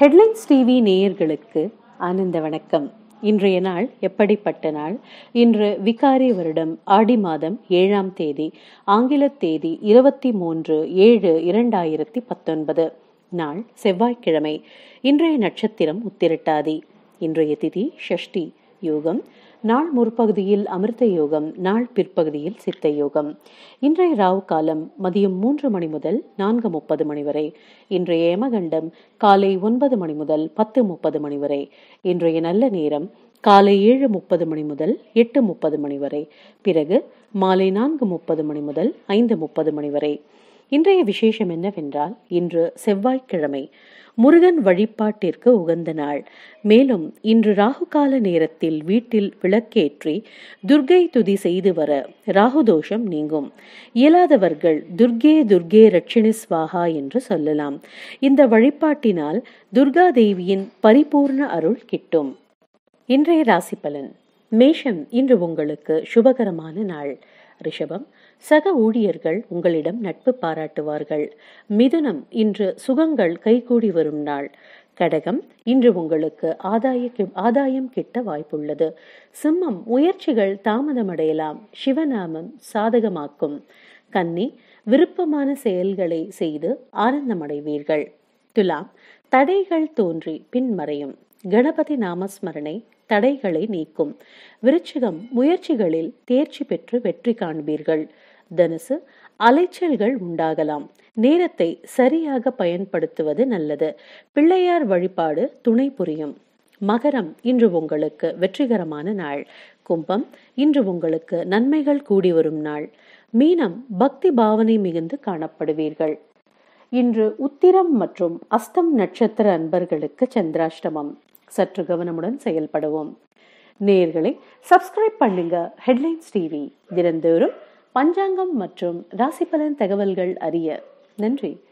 Headlines TV நேயர்களுக்கு ஆனந்த வணக்கம். இன்றைய நாள் எப்படிப்பட்ட நாள்? இன்று விகாரி வருடம் ஆடி மாதம் 7ஆம் தேதி, ஆங்கில தேதி 23/7/2019. நாள் செவ்வாய்க்கிழமை. இன்றைய நட்சத்திரம் உத்திரட்டாதி. இன்றைய திதி ஷஷ்டி. யோகம் நாள் முற்பகுதியில் அமிர்த யோகம், நாள் பிற்பகுதியில் சித்த யோகம். இன்றைய ராவு காலம் மதியம் 3 மணி முதல் 4:30 மணி வரை. இன்றைய யமகண்டம் காலை 9 மணி முதல் 10:30 மணி வரை. இன்றைய நல்ல நேரம் காலை 7:30 மணி முதல் 8:30 மணி வரை. பிறகு மாலை 4:30 மணி முதல் 5:30 மணி வரை. இன்றைய விசேஷம் என்னவென்றால், இன்று செவ்வாய்க்கிழமை, முருகன் வழிபாட்டிற்கு உகந்த நாள். மேலும் இன்று ராகுகால நேரத்தில் வீட்டில் விளக்கேற்றி துர்க்கை துதி செய்து வர ராகுதோஷம் நீங்கும். இயலாதவர்கள் துர்கே துர்கே ரட்சிணி ஸ்வாஹா என்று சொல்லலாம். இந்த வழிபாட்டினால் துர்கா தேவியின் பரிபூர்ண அருள் கிட்டும். இன்றைய ராசி பலன். மேஷம், இன்று உங்களுக்கு சுபகரமான நாள். ரிஷபம், சக ஊழியர்கள் உங்களிடம் நட்பு பாராட்டுவார்கள். மிதுனம், இன்று சுகங்கள் கைகூடி வரும் நாள். கடகம், இன்று உங்களுக்கு ஆதாயம் கிட்ட வாய்ப்புள்ளது. சிம்மம், முயற்சிகள் தாமதமடையலாம். சிவநாமம் சாதகமாக்கும். கன்னி, விருப்பமான செயல்களை செய்து ஆனந்தமடைவீர்கள். துலாம், தடைகள் தோன்றி பின்மறையும். கணபதி நாமஸ்மரணை தடைகளை நீக்கும். விருச்சிகம், முயற்சிகளில் தேர்ச்சி பெற்று வெற்றி காண்பீர்கள். தனுசு, அலைச்சல்கள் உண்டாகலாம். நேரத்தை சரியாக பயன்படுத்துவது நல்லது. பிள்ளையார் வழிபாடு துணை புரியும். மகரம், இன்று உங்களுக்கு வெற்றிகரமான நாள். கும்பம், இன்று உங்களுக்கு நன்மைகள் கூடி வரும் நாள். மீனம், பக்தி பாவனை மிகுந்து காணப்படுவீர்கள். இன்று உத்திரம் மற்றும் அஸ்தம் நட்சத்திர அன்பர்களுக்கு சந்திராஷ்டமம். சற்று கவனமுடன் செயல்படுவோம். நேயர்களை சப்ஸ்கிரைப் பண்ணுங்க. ஹெட்லைன்ஸ் டிவி தினந்தோறும் பஞ்சாங்கம் மற்றும் ராசி பலன் தகவல்கள் அறிய. நன்றி.